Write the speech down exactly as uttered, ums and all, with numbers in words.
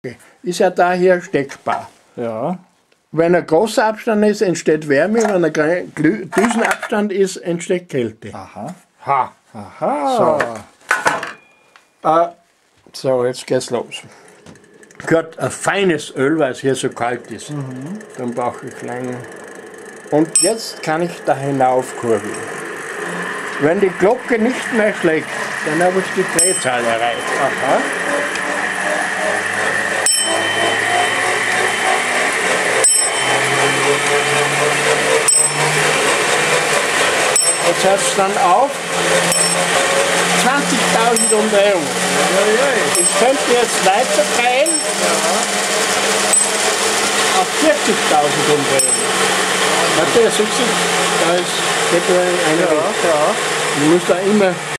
ist ja daher steckbar. Ja. Wenn ein großer Abstand ist, entsteht Wärme, wenn ein kleiner Düsenabstand ist, entsteht Kälte. Aha. Ha. Aha. So. Äh, so, jetzt geht's los. Gut, ein feines Öl, weil es hier so kalt ist. Mhm. Dann brauche ich lange. Und jetzt kann ich da hinaufkurbeln. Wenn die Glocke nicht mehr schlägt, dann habe ich die Drehzahl erreicht. Aha. Jetzt hört es dann auf. zwanzigtausend Umdrehungen. Ich könnte jetzt weiter drehen auf vierzigtausend Umdrehungen. Warte, da ist eine Ja, ja. Ich muss da immer